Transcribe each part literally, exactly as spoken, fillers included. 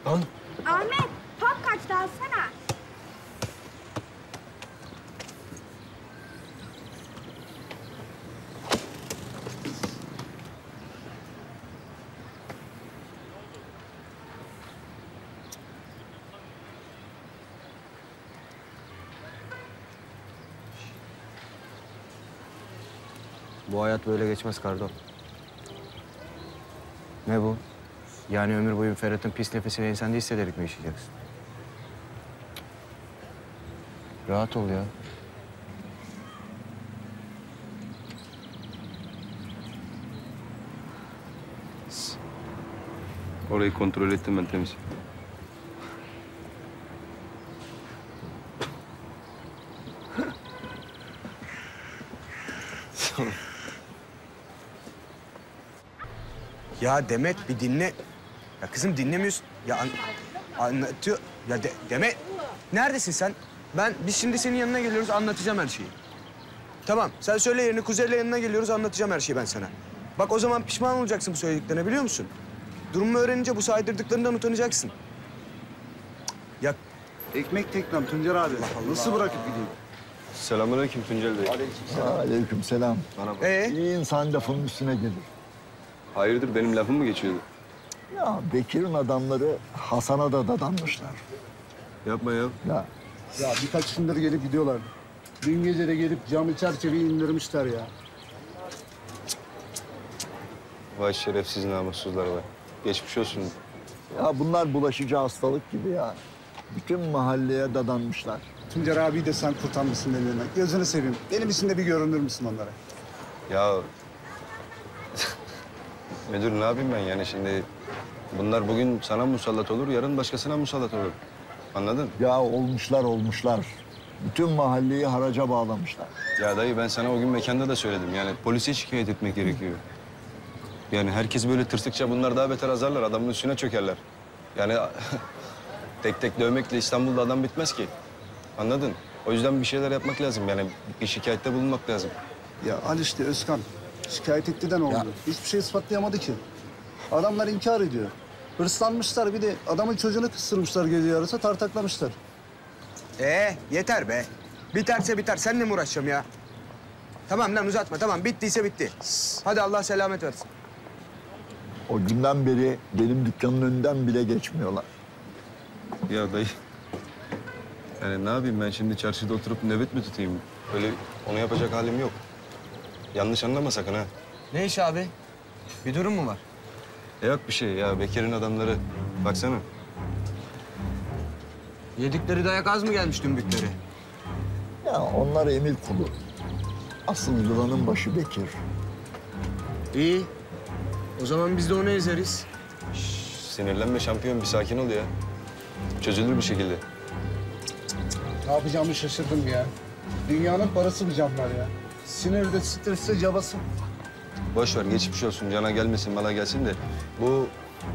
Al. Ahmet, top kaçtı alsana. Bu hayat böyle geçmez Kardo. Ne bu? Yani ömür boyu Ferhat'ın pis nefesini ensende hissederek mi yaşayacaksın? Rahat ol ya. Orayı kontrol ettim ben, temiz. Ya Demet bir dinle. Ya kızım dinlemiyorsun. Ya an anlatıyor. Ya de Demet neredesin sen? Ben biz şimdi senin yanına geliyoruz, anlatacağım her şeyi. Tamam sen söyle yerini, Kuzey'le yanına geliyoruz, anlatacağım her şeyi ben sana. Bak o zaman pişman olacaksın bu söylediklerine, biliyor musun? Durumu öğrenince bu saydırdıklarından utanacaksın. Ya Ekmek teknem Tuncer abi. Nasıl bırakıp gideyim? Selamünaleyküm Tuncel Bey. Aleykümselam. Merhaba. ee? İyi insan lafının üstüne gelir. Hayırdır, benim lafım mı geçiyordu? Ya Bekir'in adamları Hasan'a da dadanmışlar. Yapma ya. Ya Ya birkaç gündür gelip gidiyorlar. Dün gece de gelip camı çerçeveyi indirmişler ya. Vay şerefsiz namussuzlar be. Geçmiş olsun. ya bunlar bulaşıcı hastalık gibi ya. Bütün mahalleye dadanmışlar. Tuncer abi de sen kurtarmışsın elinden. Gözünü seveyim. Benim için de bir görünür müsün onlara? Ya... Müdür ne yapayım ben yani şimdi? Bunlar bugün sana musallat olur, yarın başkasına musallat olur. Anladın? Ya olmuşlar olmuşlar. Bütün mahalleyi haraca bağlamışlar. Ya dayı ben sana o gün mekanda da söyledim. Yani polise şikayet etmek gerekiyor. Yani herkes böyle tırstıkça bunlar daha beter azarlar. Adamın üstüne çökerler. Yani tek tek dövmekle İstanbul'da adam bitmez ki. Anladın? O yüzden bir şeyler yapmak lazım. Yani bir şikayette bulunmak lazım. Ya al işte Özkan. Şikayet etti de ne oldu? Hiçbir şey ispatlayamadı ki. Adamlar inkar ediyor. Hırslanmışlar, bir de adamın çocuğunu kıstırmışlar gece yarısı, tartaklamışlar. Ee yeter be. Biterse biter. Seninle mi uğraşacağım ya? Tamam lan uzatma. Tamam bittiyse bitti. Hadi Allah selamet versin. O günden beri benim dükkanın önünden bile geçmiyorlar. Ya dayı... Yani ne yapayım ben şimdi çarşıda oturup nöbet mi tutayım? Öyle onu yapacak halim yok. Yanlış anlama sakın ha. Ne iş abi? Bir durum mu var? E yok bir şey ya. Bekir'in adamları. Baksana. Yedikleri dayak az mı gelmiş dümbükleri? Ya onlar emir kulu. Asıl yılanın başı Bekir. İyi. O zaman biz de onu ezeriz. Sinirlenme şampiyon. Bir sakin ol ya. Çözülür bir şekilde. Ne yapacağımı şaşırdım ya. Dünyanın parası bu camlar ya. Sinirde, streste cabası. Boş ver. Geçmiş olsun. Cana gelmesin, mala gelsin de. Bu...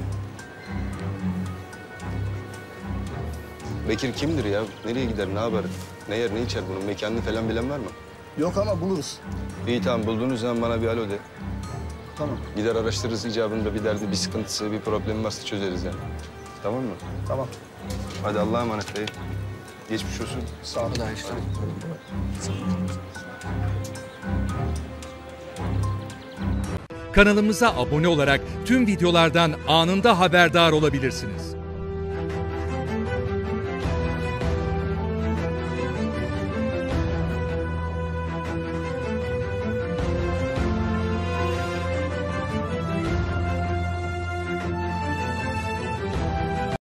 Bekir kimdir ya? Nereye gider, ne yapar? Ne yer, ne içer bunun? Mekanını falan bilen var mı? Yok ama buluruz. İyi tamam. Bulduğunuz zaman bana bir alo de. Tamam. Gider araştırırız icabında bir derdi, bir sıkıntısı, bir problemi varsa çözeriz yani. Tamam mı? Tamam. Hadi Allah'a emanet dayı. Geçmiş olsun. Sağ ol. işte. Kanalımıza abone olarak tüm videolardan anında haberdar olabilirsiniz.